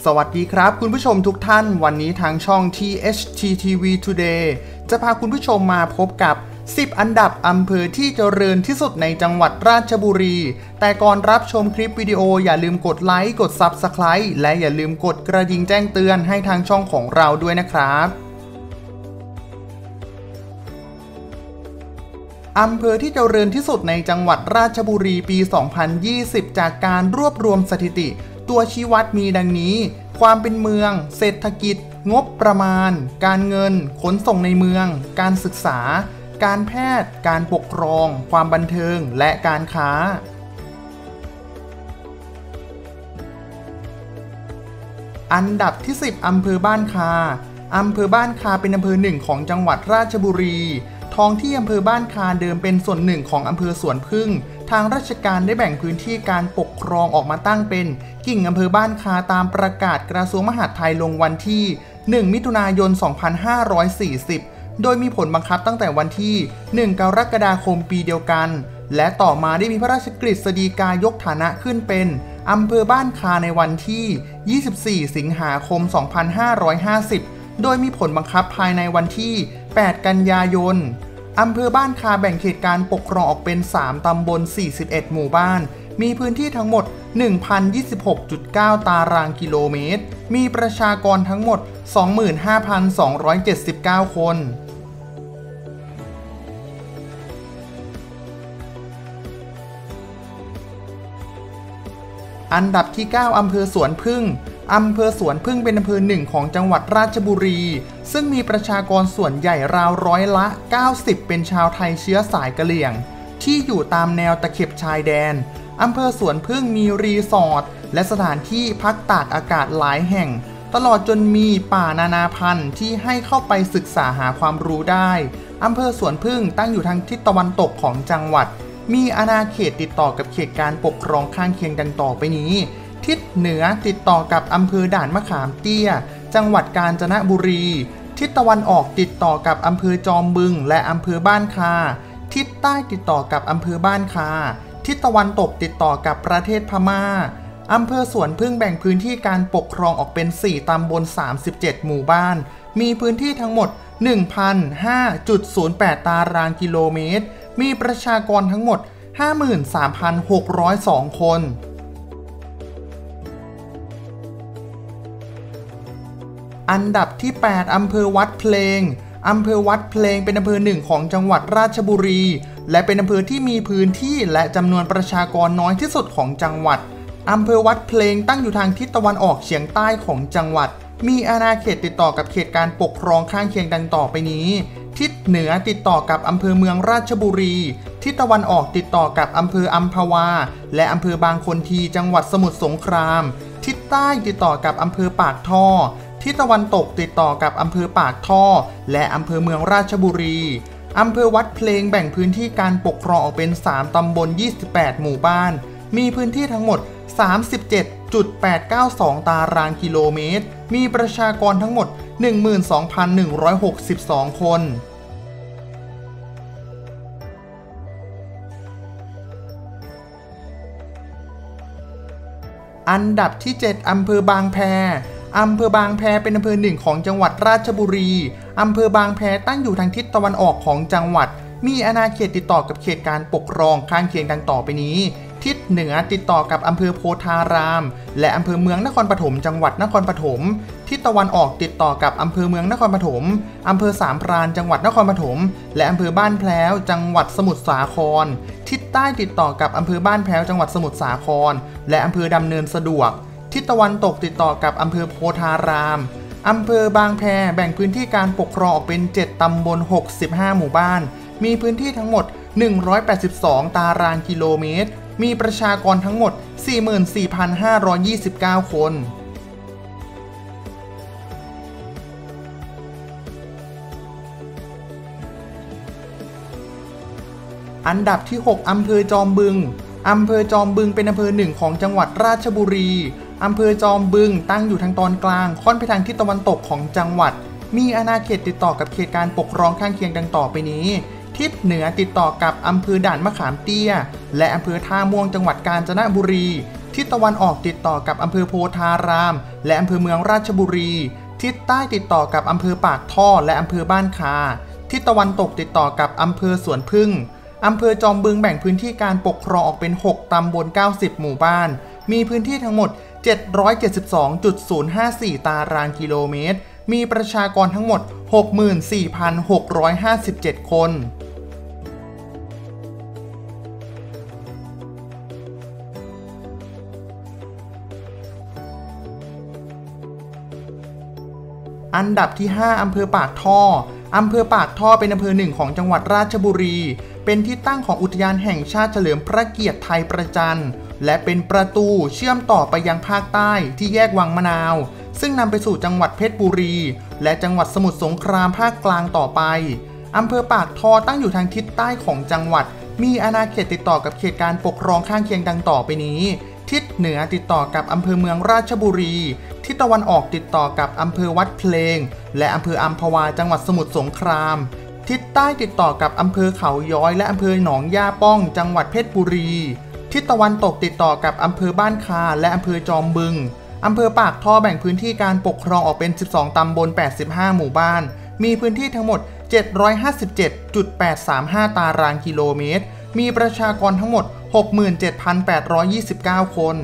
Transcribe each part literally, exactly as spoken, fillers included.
วัสดีครับคุณผู้ชมทุกท่านวันนี้ทางช่อง ที เอช ที ที วี Today จะพาคุณผู้ชมมาพบกับสิบอันดับอำเภอที่เจริญที่สุดในจังหวัดราชบุรีแต่ก่อนรับชมคลิปวิดีโออย่าลืมกดไลค์กด ซับสไครบ์ และอย่าลืมกดกระดิ่งแจ้งเตือนให้ทางช่องของเราด้วยนะครับอำเภอที่เจริญที่สุดในจังหวัดราชบุรีปี สองพันยี่สิบ จากการรวบรวมสถิติตัวชี้วัดมีดังนี้ความเป็นเมืองเศรษฐกิจงบประมาณการเงินขนส่งในเมืองการศึกษาการแพทย์การปกครองความบันเทิงและการค้าอันดับที่สิบอำเภอบ้านคาอำเภอบ้านคาเป็นอำเภอหนึ่งของจังหวัดราชบุรีท้องที่อำเภอบ้านคาเดิมเป็นส่วนหนึ่งของอำเภอสวนพึ่งทางราชการได้แบ่งพื้นที่การปกครองออกมาตั้งเป็นกิ่งอำเภอบ้านคาตามประกาศกระทรวงมหาดไทยลงวันที่หนึ่งมิถุนายนสองพันห้าร้อยสี่สิบโดยมีผลบังคับตั้งแต่วันที่หนึ่งกรกฎาคมปีเดียวกันและต่อมาได้มีพระราชกฤษฎีกายกฐานะขึ้นเป็นอำเภอบ้านคาในวันที่ยี่สิบสี่สิงหาคมสองพันห้าร้อยห้าสิบโดยมีผลบังคับภายในวันที่แปดกันยายนอำเภอบ้านคาแบ่งเขตการปกครองออกเป็นสามตำบลสี่สิบเอ็ดหมู่บ้านมีพื้นที่ทั้งหมด หนึ่งพันยี่สิบหกจุดเก้า ตารางกิโลเมตรมีประชากรทั้งหมด สองหมื่นห้าพันสองร้อยเจ็ดสิบเก้า คนอันดับที่เก้าอำเภอสวนพึ่งอำเภอสวนพึ่งเป็นอำเภอหนึ่งของจังหวัดราชบุรีซึ่งมีประชากรส่วนใหญ่ราวร้อยละเก้าสิบเป็นชาวไทยเชื้อสายกะเหรี่ยงที่อยู่ตามแนวตะเข็บชายแดนอำเภอสวนพึ่งมีรีสอร์ทและสถานที่พักตากอากาศหลายแห่งตลอดจนมีป่านานาพันธุ์ที่ให้เข้าไปศึกษาหาความรู้ได้อำเภอสวนพึ่งตั้งอยู่ทางทิศตะวันตกของจังหวัดมีอาณาเขตติดต่อกับเขตการปกครองข้างเคียงดังต่อไปนี้ทิศเหนือติดต่อกับอำเภอด่านมะขามเตี้ยจังหวัดกาญจนบุรีทิศตะวันออกติดต่อกับอำเภอจอมบึงและอำเภอบ้านคาทิศใต้ติดต่อกับอำเภอบ้านคาทิศตะวันตกติดต่อกับประเทศพม่าอำเภอสวนพึ่งแบ่งพื้นที่การปกครองออกเป็นสี่ตำบลสามสิบเจ็ดหมู่บ้านมีพื้นที่ทั้งหมด หนึ่งพันห้าจุดศูนย์แปด ตารางกิโลเมตรมีประชากรทั้งหมด ห้าหมื่นสามพันหกร้อยสอง คนอันดับที่แปดอำเภอวัดเพลงอำเภอวัดเพลงเป็นอำเภอหนึ่งของจังหวัดราชบุรีและเป็นอำเภอที่มีพื้นที่และจำนวนประชากรน้อยที่สุดของจังหวัดอำเภอวัดเพลงตั้งอยู่ทางทิศตะวันออกเฉียงใต้ของจังหวัดมีอาณาเขตติดต่อกับเขตการปกครองข้างเคียงดังต่อไปนี้ทิศเหนือติดต่อกับอำเภอเมืองราชบุรีทิศตะวันออกติดต่อกับอำเภออัมพวาและอำเภอบางคนทีจังหวัดสมุทรสงครามทิศใต้ติดต่อกับอำเภอปากท่อทิศตะวันตกติดต่อกับอำเภอปากท่อและอำเภอเมืองราชบุรีอำเภอวัดเพลงแบ่งพื้นที่การปกครองออกเป็นสามตำบลยี่สิบแปดหมู่บ้านมีพื้นที่ทั้งหมด สามสิบเจ็ดจุดแปดเก้าสอง ตารางกิโลเมตรมีประชากรทั้งหมด หนึ่งหมื่นสองพันหนึ่งร้อยหกสิบสอง คนอันดับที่เจ็ดอำเภอบางแพอำเภอบางแพเป็นอำเภอหนึ่งของจังหวัดราชบุรีอำเภอบางแพตั้งอยู่ทางทิศตะวันออกของจังหวัดมีอาณาเขตติดต่อกับเขตการปกครองข้างเคียงดังต่อไปนี้ทิศเหนือติดต่อกับอำเภอโพธารามและอำเภอเมืองนครปฐมจังหวัดนครปฐมทิศตะวันออกติดต่อกับอำเภอเมืองนครปฐมอำเภอสามพรานจังหวัดนครปฐมและอำเภอบ้านแพ้วจังหวัดสมุทรสาครทิศใต้ติดต่อกับอำเภอบ้านแพ้วจังหวัดสมุทรสาครและอำเภอดำเนินสะดวกทิศตะวันตกติดต่อกับอำเภอโพธารามอำเภอบางแพแบ่งพื้นที่การปกครองออกเป็นเจ็ดตำบลหกสิบห้าหมู่บ้านมีพื้นที่ทั้งหมดหนึ่งร้อยแปดสิบสองตารางกิโลเมตรมีประชากรทั้งหมด สี่หมื่นสี่พันห้าร้อยยี่สิบเก้า คนอันดับที่หกอำเภอจอมบึงอำเภอจอมบึงเป็นอำเภอหนึ่งของจังหวัดราชบุรีอำเภอจอมบึงตั้งอยู่ทางตอนกลางค่อนไปทางทิศตะวันตกของจังหวัดมีอาณาเขตติดต่อกับเขตการปกครองข้างเคียงดังต่อไปนี้ทิศเหนือติดต่อกับอำเภอด่านมะขามเตี้ยและอำเภอท่าม่วงจังหวัดกาญจนบุรีททิศตะวันออกติดต่อกับอำเภอโพธารามและอำเภอเมืองราชบุรีทิศใต้ติดต่อกับอำเภอปากท่อและอำเภอบ้านคาทิศตะวันตกติดต่อกับอำเภอสวนพึ่งอำเภอจอมบึงแบ่งพื้นที่การปกครองออกเป็นหกตำบลเก้าสิบหมู่บ้านมีพื้นที่ทั้งหมด เจ็ดร้อยเจ็ดสิบสองจุดศูนย์ห้าสี่ ตารางกิโลเมตรมีประชากรทั้งหมด หกหมื่นสี่พันหกร้อยห้าสิบเจ็ด คนอันดับที่ห้าอำเภอปากท่ออำเภอปากท่อเป็นอำเภอหนึ่งของจังหวัดราชบุรีเป็นที่ตั้งของอุทยานแห่งชาติเฉลิมพระเกียรติไทยประจันและเป็นประตูเชื่อมต่อไปยังภาคใต้ที่แยกวังมะนาวซึ่งนำไปสู่จังหวัดเพชรบุรีและจังหวัดสมุทรสงครามภาคกลางต่อไปอำเภอปากท่อตั้งอยู่ทางทิศใต้ของจังหวัดมีอาณาเขตติดต่อกับเขตการปกครองข้างเคียงดังต่อไปนี้ทิศเหนือติดต่อกับอำเภอเมืองราชบุรีทิศตะวันออกติดต่อกับอำเภอวัดเพลงและอำเภออัมพวาจังหวัดสมุทรสงครามทิศใต้ติดต่อกับอำเภอเขาย้อยและอำเภอหนองย่าป้องจังหวัดเพชรบุรีทิศตะวันตกติดต่อกับอำเภอบ้านคาและอำเภอจอมบึงอำเภอปากท่อแบ่งพื้นที่การปกครองออกเป็นสิบสองตำบลแปดสิบห้าหมู่บ้านมีพื้นที่ทั้งหมด เจ็ดร้อยห้าสิบเจ็ดจุดแปดสามห้า ตารางกิโลเมตรมีประชากรทั้งหมด หกหมื่นเจ็ดพันแปดร้อยยี่สิบเก้า คน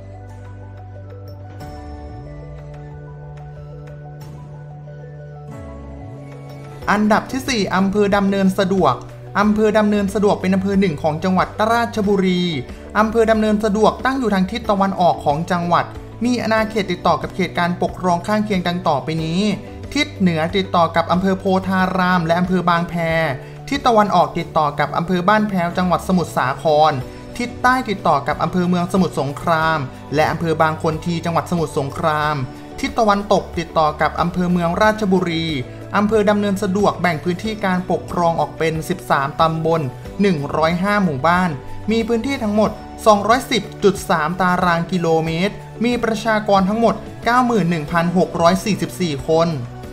อันดับที่สี่อำเภอดำเนินสะดวกอำเภอดำเนินสะดวกเป็นอำเภอหนึ่งของจังหวัดราชบุรีอำเภอดำเนินสะดวกตั้งอยู่ทางทิศตะวันออกของจังหวัดมีอาณาเขตติดต่อกับเขตการปกครองข้างเคียงดังต่อไปนี้ทิศเหนือติดต่อกับอำเภอโพธารามและอำเภอบางแพทิศตะวันออกติดต่อกับอำเภอบ้านแพ้วจังหวัดสมุทรสาครทิศใต้ติดต่อกับอำเภอเมืองสมุทรสงครามและอำเภอบางคนทีจังหวัดสมุทรสงครามทิศตะวันตกติดต่อกับอำเภอเมืองราชบุรีอำเภอดำเนินสะดวกแบ่งพื้นที่การปกครองออกเป็นสิบสามตำบลหนึ่งร้อยห้าหมู่บ้านมีพื้นที่ทั้งหมด สองร้อยสิบจุดสาม ตารางกิโลเมตรมีประชากรทั้งหมด เก้าหมื่นหนึ่งพันหกร้อยสี่สิบสี่ คน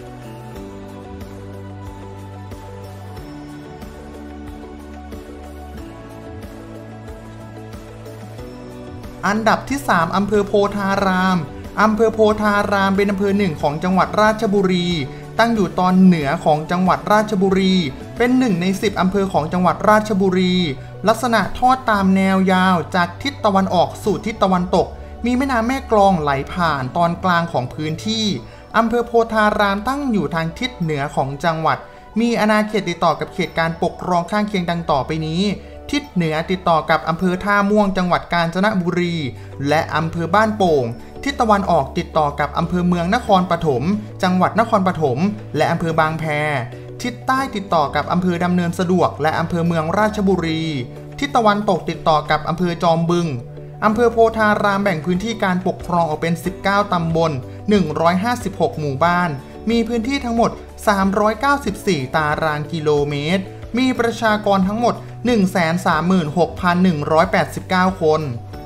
อันดับที่สามอำเภอโพธารามอำเภอโพธารามเป็นอำเภอหนึ่งของจังหวัดราชบุรีตั้งอยู่ตอนเหนือของจังหวัดราชบุรีเป็นหนึ่งในสิบอำเภอของจังหวัดราชบุรีลักษณะทอดตามแนวยาวจากทิศตะวันออกสู่ทิศตะวันตกมีแม่น้ำแม่กลองไหลผ่านตอนกลางของพื้นที่อำเภอโพธารามตั้งอยู่ทางทิศเหนือของจังหวัดมีอาณาเขตติดต่อกับเขตการปกครองข้างเคียงดังต่อไปนี้ทิศเหนือติดต่อกับอำเภอท่าม่วงจังหวัดกาญจนบุรีและอำเภอบ้านโป่งทิศตะวันออกติดต่อกับอำเภอเมืองนครปฐมจังหวัดนครปฐมและอำเภอบางแพทิศใต้ติดต่อกับอำเภอดำเนินสะดวกและอำเภอเมืองราชบุรีทิศตะวันตกติดต่อกับอำเภอจอมบึงอำเภอโพธารามแบ่งพื้นที่การปกครองออกเป็นสิบเก้าตำบลหนึ่งร้อยห้าสิบหกหมู่บ้านมีพื้นที่ทั้งหมดสามร้อยเก้าสิบสี่ ตารางกิโลเมตรมีประชากรทั้งหมด หนึ่งแสนสามหมื่นหกพันหนึ่งร้อยแปดสิบเก้า คน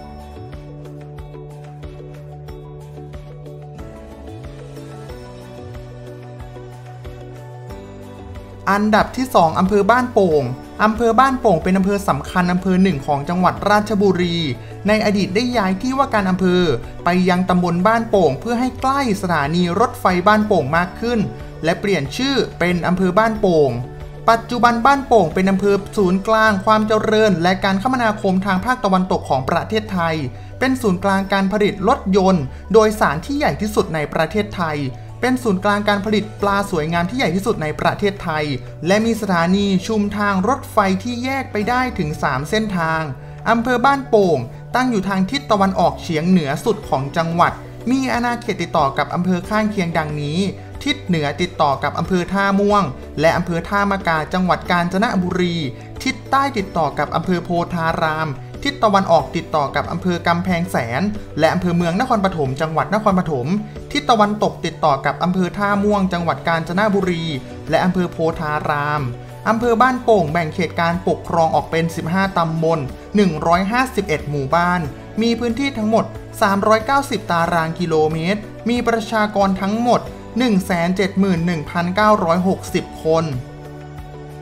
อันดับที่สองอำเภอบ้านโป่งอำเภอบ้านโป่งเป็นอำเภอสำคัญอำเภอหนึ่งของจังหวัดราชบุรีในอดีตได้ย้ายที่ว่าการอำเภอไปยังตำบลบ้านโป่งเพื่อให้ใกล้สถานีรถไฟบ้านโป่งมากขึ้นและเปลี่ยนชื่อเป็นอำเภอบ้านโป่งปัจจุบันบ้านโป่งเป็นอำเภอศูนย์กลางความเจริญและการคมนาคมทางภาคตะวันตกของประเทศไทยเป็นศูนย์กลางการผลิตรถยนต์โดยสารที่ใหญ่ที่สุดในประเทศไทยเป็นศูนย์กลางการผลิตปลาสวยงามที่ใหญ่ที่สุดในประเทศไทยและมีสถานีชุมทางรถไฟที่แยกไปได้ถึงสามเส้นทางอำเภอบ้านโป่งตั้งอยู่ทางทิศตะวันออกเฉียงเหนือสุดของจังหวัดมีอาณาเขตติดต่อกับอำเภอข้างเคียงดังนี้ทิศเหนือติดต่อกับอำเภอท่าม่วงและอำเภอท่ามะกาจังหวัดกาญจนบุรีทิศใต้ติดต่อกับอำเภอโพธารามทิศตะวันออกติดต่อกับอำเภอกำแพงแสนและอำเภอเมืองนครปฐมจังหวัดนครปฐมทิศตะวันตกติดต่อกับอำเภอท่าม่วงจังหวัดกาญจนบุรีและอำเภอโพธารามอำเภอบ้านโป่งแบ่งเขตการปกครองออกเป็นสิบห้าตำบลหนึ่งร้อยห้าสิบเอ็ดหมู่บ้านมีพื้นที่ทั้งหมดสามร้อยเก้าสิบตารางกิโลเมตรมีประชากรทั้งหมด หนึ่งแสนเจ็ดหมื่นหนึ่งพันเก้าร้อยหกสิบ คน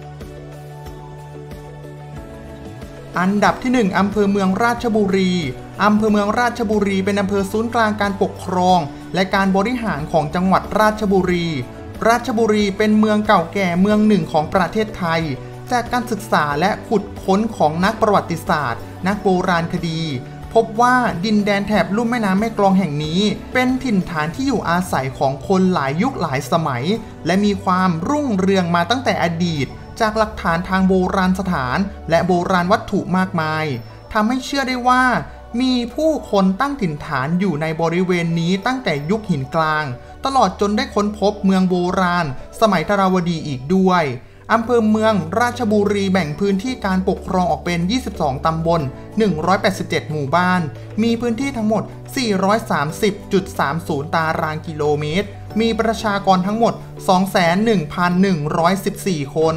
อันดับที่หนึ่งอำเภอเมืองราชบุรีอำเภอเมืองราชบุรีเป็นอำเภอศูนย์กลางการปกครองและการบริหารของจังหวัดราชบุรีราชบุรีเป็นเมืองเก่าแก่เมืองหนึ่งของประเทศไทยจากการศึกษาและขุดค้นของนักประวัติศาสตร์นักโบราณคดีพบว่าดินแดนแถบลุ่มแม่น้ำแม่กลองแห่งนี้เป็นถิ่นฐานที่อยู่อาศัยของคนหลายยุคหลายสมัยและมีความรุ่งเรืองมาตั้งแต่อดีตจากหลักฐานทางโบราณสถานและโบราณวัตถุมากมายทำให้เชื่อได้ว่ามีผู้คนตั้งถิ่นฐานอยู่ในบริเวณนี้ตั้งแต่ยุคหินกลางตลอดจนได้ค้นพบเมืองโบราณสมัยธรวดีอีกด้วยอำเภอเมืองราชบุรีแบ่งพื้นที่การปกครองออกเป็นยี่สิบสองตำบลหนึ่งร้อยแปดสิบเจ็ดหมู่บ้านมีพื้นที่ทั้งหมด สี่ร้อยสามสิบจุดสามศูนย์ ตารางกิโลเมตรมีประชากรทั้งหมด สองแสนหนึ่งพันหนึ่งร้อยสิบสี่ คน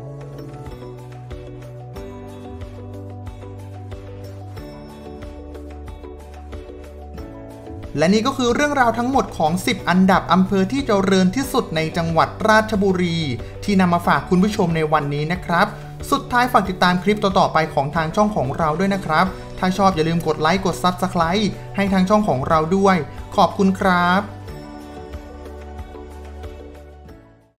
และนี่ก็คือเรื่องราวทั้งหมดของสิบอันดับอำเภอที่เจริญที่สุดในจังหวัดราชบุรีที่นำมาฝากคุณผู้ชมในวันนี้นะครับสุดท้ายฝากติดตามคลิปต่อๆไปของทางช่องของเราด้วยนะครับถ้าชอบอย่าลืมกดไลค์กด ซับสไครบ์ ให้ทางช่องของเราด้วยขอบคุณครับ